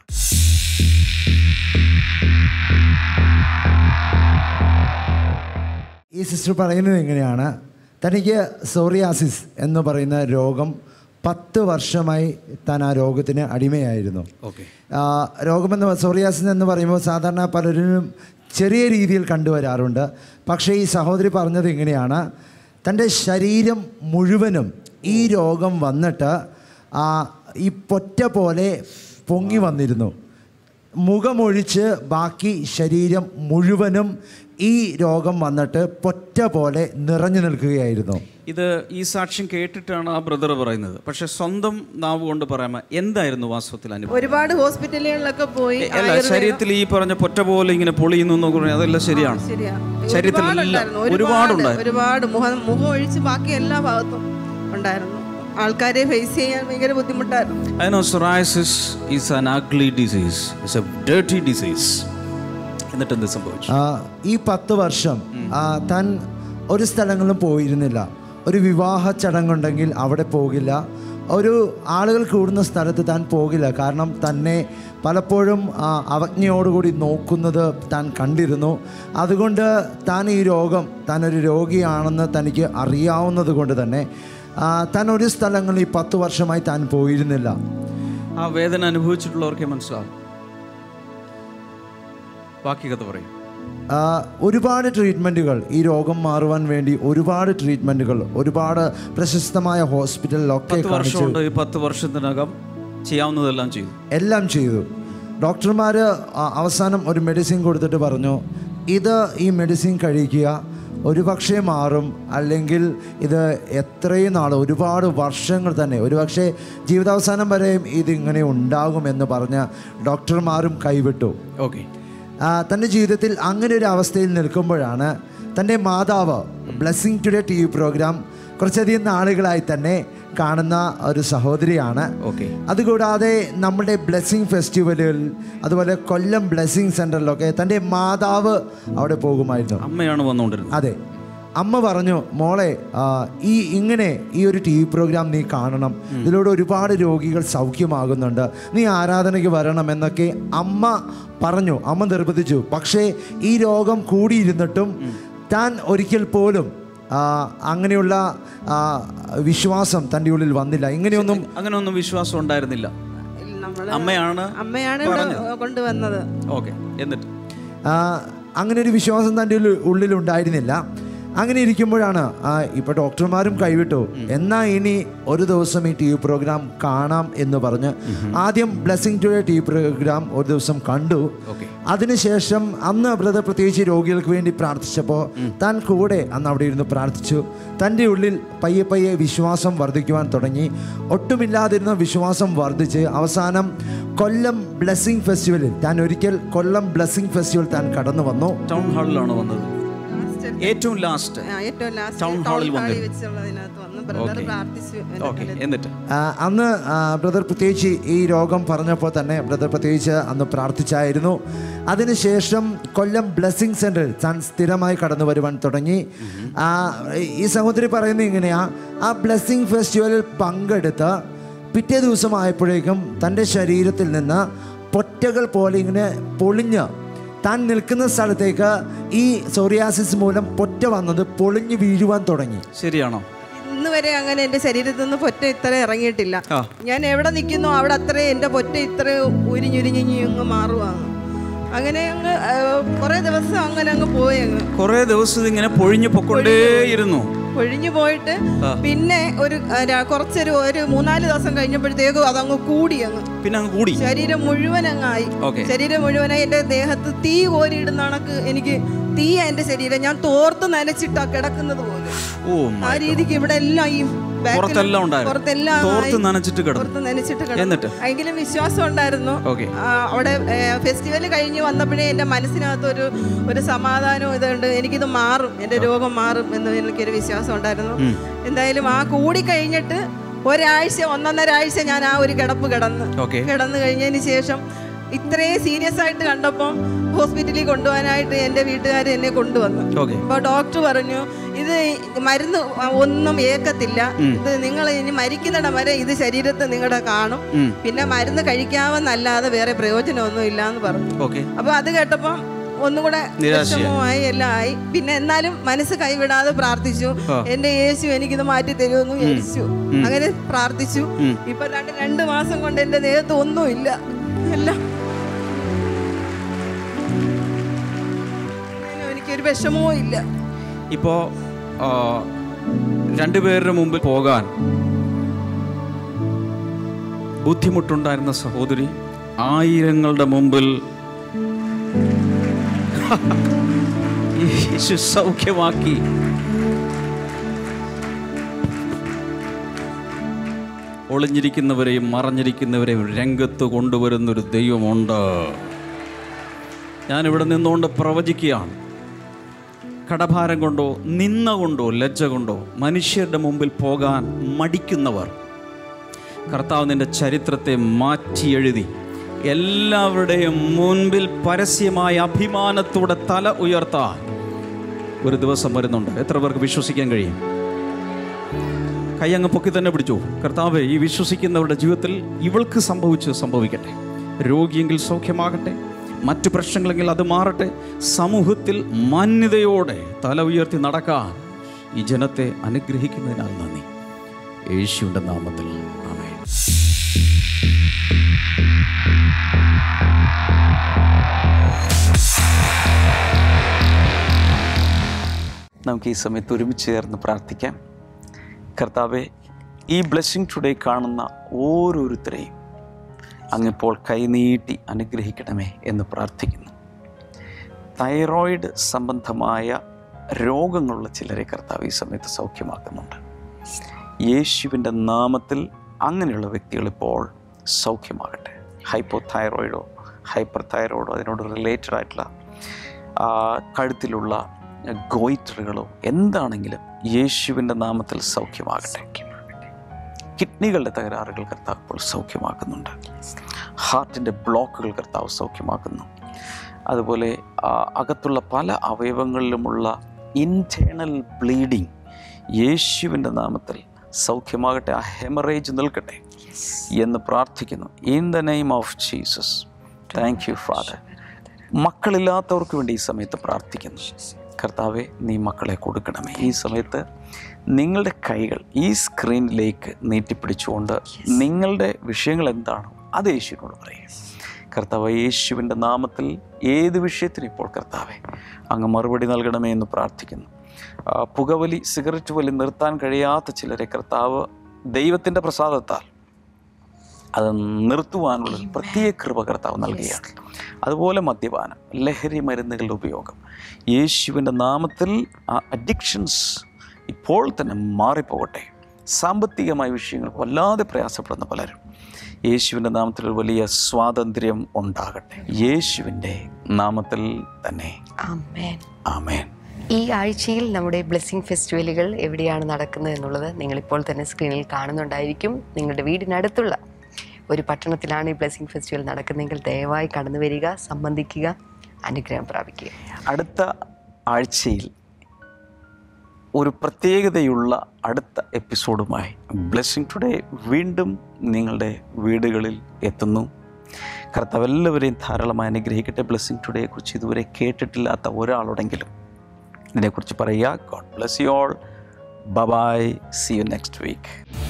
ഈ സിസ്റ്റർ പറയുന്നത് എങ്ങനെയാണ്, തനിക്ക് സോറിയാസിസ് എന്ന് പറയുന്ന രോഗം പത്ത് വർഷമായി താൻ ആ രോഗത്തിന് അടിമയായിരുന്നു. രോഗമെന്ന് സോറിയാസിസ് എന്ന് പറയുമ്പോൾ സാധാരണ പലരും ചെറിയ രീതിയിൽ കണ്ടുവരാറുണ്ട്. പക്ഷേ ഈ സഹോദരി പറഞ്ഞത് എങ്ങനെയാണ്, തൻ്റെ ശരീരം മുഴുവനും ഈ രോഗം വന്നിട്ട് ഈ പൊറ്റ പോലെ പൊങ്ങി വന്നിരുന്നു. മുഖമൊഴിച്ച് ബാക്കി ശരീരം മുഴുവനും ഈ രോഗം വന്നിട്ട് പൊറ്റ പോലെ നിറഞ്ഞു നിൽക്കുകയായിരുന്നു. ഇത് ഈ സാക്ഷ്യം കേട്ടിട്ടാണ് ആ ബ്രദർ പറയുന്നത്. പക്ഷെ സ്വന്തം നാവ് കൊണ്ട് പറയാമോ എന്തായിരുന്നു വാസ്തവത്തിൽ അനുഭവം? ഒരുപാട് ഹോസ്പിറ്റലുകളിലൊക്കെ പോയി. അല്ല, ശരീരത്തിൽ ഈ പറഞ്ഞ പൊറ്റ പോലെ ഇങ്ങനെ പൊളിയുന്നു, അതെല്ലാം ശരിയാണ്. ശരീരത്തിൽ ഒരുപാടുണ്ടായിരുന്നു, ഒരുപാട് മുഖം മുഖം ഒഴിച്ച് ബാക്കി എല്ലാ ഭാഗത്തും ഉണ്ടായിരുന്നു. ആൾക്കാരെ ഫേസ് ചെയ്യാൻ ഭയങ്കര ബുദ്ധിമുട്ടായിരുന്നു. I know psoriasis is an ugly disease. It's a dirty disease. എന്നിട്ട് എന്ത് സംഭവിച്ചു? ഈ പത്ത് വർഷം താൻ ഒരു സ്ഥലങ്ങളിലും പോയിരുന്നില്ല. ഒരു വിവാഹ ചടങ്ങുണ്ടെങ്കിൽ അവിടെ പോകില്ല, ഒരു ആളുകൾ കൂടുന്ന സ്ഥലത്ത് താൻ പോകില്ല. കാരണം തന്നെ പലപ്പോഴും അവജ്ഞയോടുകൂടി നോക്കുന്നത് താൻ കണ്ടിരുന്നു. അതുകൊണ്ട് താൻ ഈ രോഗം, താൻ ഒരു രോഗിയാണെന്ന് തനിക്ക് അറിയാവുന്നത് കൊണ്ട് തന്നെ താൻ ഒരു സ്ഥലങ്ങളിൽ ഈ പത്ത് വർഷമായി താൻ പോയിരുന്നില്ല. ആ വേദന അനുഭവിച്ചിട്ടുള്ളവർക്കേ മനസ്സിലാവും. ബാക്കി കഥ പറയും. ഒരുപാട് ട്രീറ്റ്മെൻറ്റുകൾ, ഈ രോഗം മാറുവാൻ വേണ്ടി ഒരുപാട് ട്രീറ്റ്മെൻറ്റുകൾ ഒരുപാട് പ്രശസ്തമായ ഹോസ്പിറ്റലിലൊക്കെ കാണിച്ചു. പത്ത് വർഷത്തിനകം ചെയ്യാവുന്നതെല്ലാം ചെയ്തു, എല്ലാം ചെയ്തു. ഡോക്ടർമാർ അവസാനം ഒരു മെഡിസിൻ കൊടുത്തിട്ട് പറഞ്ഞു, ഇത് ഈ മെഡിസിൻ കഴിക്കുക, ഒരുപക്ഷെ മാറും, അല്ലെങ്കിൽ ഇത് എത്രയും നാൾ ഒരുപാട് വർഷങ്ങൾ തന്നെ ഒരുപക്ഷെ ജീവിതാവസാനം വരെയും ഇതിങ്ങനെ ഉണ്ടാകുമെന്ന് പറഞ്ഞ ഡോക്ടർമാരും കൈവിട്ടു. ഓക്കെ. തൻ്റെ ജീവിതത്തിൽ അങ്ങനെ ഒരു അവസ്ഥയിൽ നിൽക്കുമ്പോഴാണ് തൻ്റെ മാതാവ് ബ്ലെസ്സിങ് ടുഡേ ടി വി പ്രോഗ്രാം കുറച്ചധികം നാളുകളായി തന്നെ കാണുന്ന ഒരു സഹോദരിയാണ്. ഓക്കെ. അതുകൂടാതെ നമ്മുടെ ബ്ലെസ്സിങ് ഫെസ്റ്റിവലുകൾ, അതുപോലെ കൊല്ലം ബ്ലെസ്സിങ് സെൻ്ററിലൊക്കെ തൻ്റെ മാതാവ് അവിടെ പോകുമായിരുന്നു. അമ്മയാണ് വന്നുകൊണ്ടിരുന്നത്. അതെ. അമ്മ പറഞ്ഞു, മോളെ ഈ ഇങ്ങനെ ഈ ഒരു ടി വി പ്രോഗ്രാം നീ കാണണം, ഇതിലൂടെ ഒരുപാട് രോഗികൾ സൗഖ്യമാകുന്നുണ്ട്, നീ ആരാധനയ്ക്ക് വരണം എന്നൊക്കെ അമ്മ പറഞ്ഞു, അമ്മ നിർബന്ധിച്ചു. പക്ഷേ ഈ രോഗം കൂടിയിരുന്നിട്ടും താൻ ഒരിക്കൽ പോലും അങ്ങനെയുള്ള വിശ്വാസം തൻ്റെ ഉള്ളിൽ വന്നില്ല. ഇങ്ങനെയൊന്നും അങ്ങനെയൊന്നും വിശ്വാസം ഉണ്ടായിരുന്നില്ല. അമ്മയാണ് അമ്മയാണ് കൊണ്ടുവന്നത്. ഓക്കെ. എന്നിട്ട് അങ്ങനെ ഒരു വിശ്വാസം തൻ്റെ ഉള്ളിൽ ഉണ്ടായിരുന്നില്ല. അങ്ങനെ ഇരിക്കുമ്പോഴാണ് ഇപ്പോൾ ഡോക്ടർമാരും കൈവിട്ടു, എന്നാൽ ഇനി ഒരു ദിവസം ഈ ടി വി പ്രോഗ്രാം കാണാം എന്ന് പറഞ്ഞ് ആദ്യം ബ്ലെസ്സിങ് ടുഡേ ടി വി പ്രോഗ്രാം ഒരു ദിവസം കണ്ടു. അതിനുശേഷം അന്ന് ബ്രദർ പ്രത്യേകിച്ച് രോഗികൾക്ക് വേണ്ടി പ്രാർത്ഥിച്ചപ്പോൾ താൻ കൂടെ അന്ന് അവിടെ ഇരുന്ന് പ്രാർത്ഥിച്ചു. തൻ്റെ ഉള്ളിൽ പയ്യെ പയ്യെ വിശ്വാസം വർദ്ധിക്കുവാൻ തുടങ്ങി. ഒട്ടുമില്ലാതിരുന്ന വിശ്വാസം വർദ്ധിച്ച് അവസാനം കൊല്ലം ബ്ലെസ്സിങ് ഫെസ്റ്റിവലിൽ താൻ ഒരിക്കൽ കൊല്ലം ബ്ലെസ്സിങ് ഫെസ്റ്റിവൽ താൻ കടന്നു വന്നു. ടൗൺ ഹാളിലാണ് വന്നത്. ഏറ്റവും ലാസ്റ്റ് ടൗൺ ഹാളിൽ എന്നിട്ട് അന്ന് ബ്രദർ പ്രത്യേകിച്ച് ഈ രോഗം പറഞ്ഞപ്പോൾ തന്നെ ബ്രദർ പ്രത്യേകിച്ച് അന്ന് പ്രാർത്ഥിച്ചായിരുന്നു. അതിനുശേഷം കൊല്ലം ബ്ലെസ്സിങ് സെൻ്ററിൽ താൻ സ്ഥിരമായി കടന്നു വരുവാൻ തുടങ്ങി. ഈ സഹോദരി പറയുന്നത് ഇങ്ങനെയാ, ആ ബ്ലെസ്സിങ് ഫെസ്റ്റിവലിൽ പങ്കെടുത്ത് പിറ്റേ ദിവസമായപ്പോഴേക്കും തൻ്റെ ശരീരത്തിൽ നിന്ന് പൊറ്റകൾ പോലെ ഇങ്ങനെ പൊളിഞ്ഞ് താൻ നിൽക്കുന്ന സ്ഥലത്തേക്ക് ഈ സോറിയാസിസ് മൂലം പൊറ്റ വന്നത് പൊളിഞ്ഞു വീഴുവാൻ തുടങ്ങി. ശരിയാണോ? ഇന്ന് വരെ അങ്ങനെ എൻ്റെ ശരീരത്തിൽ നിന്ന് പൊറ്റ ഇത്ര ഇറങ്ങിയിട്ടില്ല. ഞാൻ എവിടെ നിൽക്കുന്നു അവിടെ അത്രയും എൻ്റെ പൊറ്റ ഇത്ര ഉരിഞ്ഞുരിഞ്ഞ് അങ്ങ് മാറുവാണ്. അങ്ങനെ അങ്ങ് കുറേ ദിവസം അങ്ങനെ അങ്ങ് പോയി. അങ്ങ് കുറേ ദിവസം ഇങ്ങനെ പൊഴിഞ്ഞു പൊക്കൊണ്ടേയിരുന്നു. പൊഴിഞ്ഞു പോയിട്ട് പിന്നെ ഒരു കുറച്ചൊരു ഒരു മൂന്നാല് ദിവസം കഴിഞ്ഞപ്പോഴത്തേക്കും അതങ്ങ് കൂടി. അങ്ങ് പിന്നെ അങ്ങ് കൂടി ശരീരം മുഴുവൻ അങ്ങായി. ശരീരം മുഴുവനായി എൻ്റെ ദേഹത്ത് തീ കോരിയിടുന്ന കണക്ക് എനിക്ക് തീ എൻ്റെ ശരീരം ഞാൻ തോർത്ത് നനച്ചിട്ടാ കിടക്കുന്നത് പോലെ. ആ രീതിക്ക് ഇവിടെ എല്ലാം ഈ എങ്കിലും വിശ്വാസം ഉണ്ടായിരുന്നു. അവിടെ ഫെസ്റ്റിവൽ കഴിഞ്ഞ് വന്നപ്പോഴേ എൻ്റെ മനസ്സിനകത്ത് ഒരു ഒരു സമാധാനം ഇതുണ്ട്, എനിക്കിത് മാറും, എൻ്റെ രോഗം മാറും എന്ന് എനിക്കൊരു വിശ്വാസം ഉണ്ടായിരുന്നു. എന്തായാലും ആ കൂടി കഴിഞ്ഞിട്ട് ഒരാഴ്ച ഒന്നൊന്നര ആഴ്ച ഞാൻ ആ ഒരു കിടപ്പ് കിടന്ന് കിടന്നു കഴിഞ്ഞതിന് ശേഷം ഇത്രയും സീരിയസ് ആയിട്ട് കണ്ടപ്പോൾ ഹോസ്പിറ്റലിൽ കൊണ്ടുപോകാനായിട്ട് എൻ്റെ വീട്ടുകാർ എന്നെ കൊണ്ടുവന്നു. അപ്പോൾ ഡോക്ടർ പറഞ്ഞു, ഇത് മരുന്ന് ഒന്നും ഏക്കത്തില്ല, ഇത് നിങ്ങൾ ഇനി മരിക്കുന്നിടം വരെ ഇത് ശരീരത്തിൽ നിങ്ങളുടെ കാണും, പിന്നെ മരുന്ന് കഴിക്കാമെന്നല്ലാതെ വേറെ പ്രയോജനമൊന്നും ഇല്ല എന്ന് പറഞ്ഞു. അപ്പോൾ അത് കേട്ടപ്പോൾ ഒന്നുകൂടെ വിഷമമായി എല്ലാം ആയി. പിന്നെ എന്നാലും മനസ്സ് കൈവിടാതെ പ്രാർത്ഥിച്ചു, എന്റെ യേശു എനിക്കിത് മാറ്റി തരുമെന്ന് വിചാരിച്ചു. അങ്ങനെ പ്രാർത്ഥിച്ചു. ഇപ്പൊ രണ്ട് രണ്ട് മാസം കൊണ്ട് എന്റെ ദേഹത്ത് ഒന്നുമില്ല, എല്ലാം എനിക്കൊരു വിഷമവും ഇല്ല. ഇപ്പോ രണ്ടുപേരുടെ മുമ്പിൽ പോകാൻ ബുദ്ധിമുട്ടുണ്ടായിരുന്ന സഹോദരി ആയിരങ്ങളുടെ മുമ്പിൽ യേശു സൗഖ്യമാക്കി. ഒളിഞ്ഞിരിക്കുന്നവരെയും മറഞ്ഞിരിക്കുന്നവരെയും രംഗത്ത് കൊണ്ടുവരുന്നൊരു ദൈവമുണ്ട്. ഞാനിവിടെ നിന്നുകൊണ്ട് പ്രവചിക്കുകയാണ്. കടഭാരം കൊണ്ടോ നിന്ന കൊണ്ടോ ലജ്ജ കൊണ്ടോ മനുഷ്യരുടെ മുമ്പിൽ പോകാൻ മടിക്കുന്നവർ, കർത്താവ് നിന്റെ ചരിത്രത്തെ മാറ്റി എഴുതി എല്ലാവരുടെയും മുൻപിൽ പരസ്യമായ അഭിമാനത്തോടെ തല ഉയർത്താൻ ഒരു ദിവസം വരുന്നുണ്ട്. എത്ര പേർക്ക് വിശ്വസിക്കാൻ കഴിയും? കൈയങ്ങ് പൊക്കി തന്നെ പിടിച്ചു. കർത്താവേ, ഈ വിശ്വസിക്കുന്നവരുടെ ജീവിതത്തിൽ ഇവൾക്ക് സംഭവിച്ചു സംഭവിക്കട്ടെ. രോഗിയെങ്കിൽ സൗഖ്യമാകട്ടെ, മറ്റു പ്രശ്നങ്ങളെങ്കിൽ അത് മാറട്ടെ. സമൂഹത്തിൽ മാന്യതയോടെ തല ഉയർത്തി നടക്കാൻ ഈ ജനത്തെ അനുഗ്രഹിക്കുന്നതിനാൽ നന്ദി. യേശുവിൻ്റെ നാമത്തിൽ ആമേൻ. നമുക്ക് ഈ സമയത്ത് ഒരുമിച്ച് ചേർന്ന് പ്രാർത്ഥിക്കാം. കർത്താവെ, ഈ ബ്ലെസ്സിങ് ടുഡേ കാണുന്ന ഓരോരുത്തരെയും അങ്ങിപ്പോൾ കൈനീട്ടി അനുഗ്രഹിക്കണമേ എന്ന് പ്രാർത്ഥിക്കുന്നു. തൈറോയിഡ് സംബന്ധമായ രോഗങ്ങളുള്ള ചിലരെ കർത്താവ് ഈ സമയത്ത് സൗഖ്യമാക്കുന്നുണ്ട്. യേശുവിൻ്റെ നാമത്തിൽ അങ്ങനെയുള്ള വ്യക്തികൾ ഇപ്പോൾ സൗഖ്യമാകട്ടെ. ഹൈപ്പോ തൈറോയിഡോ ഹൈപ്പർ തൈറോയിഡോ അതിനോട് റിലേറ്റഡ് ആയിട്ടുള്ള കഴുത്തിലുള്ള ഗോയിറ്ററുകളോ എന്താണെങ്കിലും യേശുവിൻ്റെ നാമത്തിൽ സൗഖ്യമാകട്ടെ. കിഡ്നികളുടെ തകരാറുകൾ കർത്താവ് ഇപ്പോൾ സൗഖ്യമാക്കുന്നുണ്ട്. ഹാർട്ടിൻ്റെ ബ്ലോക്കുകൾ കർത്താവ് സൗഖ്യമാക്കുന്നു. അതുപോലെ അകത്തുള്ള പല അവയവങ്ങളിലുമുള്ള ഇൻറ്റേർണൽ ബ്ലീഡിങ് യേശുവിൻ്റെ നാമത്തിൽ സൗഖ്യമാകട്ടെ. ആ ഹെമറേജ് നിൽക്കട്ടെ എന്ന് പ്രാർത്ഥിക്കുന്നു. In the name of Jesus. Thank you Father. മക്കളില്ലാത്തവർക്ക് വേണ്ടി ഈ സമയത്ത് പ്രാർത്ഥിക്കുന്നു. കർത്താവെ, നീ മക്കളെ കൊടുക്കണമേ. ഈ സമയത്ത് നിങ്ങളുടെ കൈകൾ ഈ സ്ക്രീനിലേക്ക് നീട്ടിപ്പിടിച്ചുകൊണ്ട് നിങ്ങളുടെ വിഷയങ്ങൾ എന്താണോ അത് യേശുവിനോട് പറയുക. കർത്താവ്, യേശുവിൻ്റെ നാമത്തിൽ ഏത് വിഷയത്തിനും ഇപ്പോൾ കർത്താവെ അങ്ങ് മറുപടി നൽകണമേ എന്ന് പ്രാർത്ഥിക്കുന്നു. പുകവലി, സിഗരറ്റ് വലി നിർത്താൻ കഴിയാത്ത ചിലരെ കർത്താവ് ദൈവത്തിൻ്റെ പ്രസാദത്താൽ അത് നിർത്തുവാനുള്ള പ്രത്യേക കൃപ കർത്താവ് നൽകുകയാണ്. അതുപോലെ മദ്യപാനം, ലഹരി മരുന്നുകളുടെ ഉപയോഗം, യേശുവിൻ്റെ നാമത്തിൽ ആ അഡിക്ഷൻസ് ഇപ്പോൾ തന്നെ മാറിപ്പോകട്ടെ. സാമ്പത്തികമായ വിഷയങ്ങൾ വല്ലാതെ പ്രയാസപ്പെടുന്ന പലരും യേശുവിൻ്റെ നാമത്തിൽ ഒരു വലിയ സ്വാതന്ത്ര്യം ഉണ്ടാകട്ടെ. യേശുവിൻ്റെ നാമത്തിൽ തന്നെ ആമേൻ. ആമേൻ. ഈ ആഴ്ചയിൽ നമ്മുടെ ബ്ലെസ്സിങ് ഫെസ്റ്റിവലുകൾ എവിടെയാണ് നടക്കുന്നത് എന്നുള്ളത് നിങ്ങളിപ്പോൾ തന്നെ സ്ക്രീനിൽ കാണുന്നുണ്ടായിരിക്കും. നിങ്ങളുടെ വീടിനടുത്തുള്ള ഒരു പട്ടണത്തിലാണ് ഈ ബ്ലെസ്സിങ് ഫെസ്റ്റിവൽ നടക്കുന്നതെങ്കിൽ ദയവായി കടന്നു വരിക, സംബന്ധിക്കുക, അനുഗ്രഹം പ്രാപിക്കുക. അടുത്ത ആഴ്ചയിൽ ഒരു പ്രത്യേകതയുള്ള അടുത്ത എപ്പിസോഡുമായി ബ്ലെസ്സിങ് ടുഡേ വീണ്ടും നിങ്ങളുടെ വീടുകളിൽ എത്തുന്നു. കർത്താവ് എല്ലാവരെയും ധാരാളമായി അനുഗ്രഹിക്കട്ടെ. ബ്ലെസ്സിങ് ടുഡേയെ കുറിച്ച് ഇതുവരെ കേട്ടിട്ടില്ലാത്ത ഒരാളോടെങ്കിലും ഇതിനെക്കുറിച്ച് പറയുക. God bless you all. Bye bye. See you next week.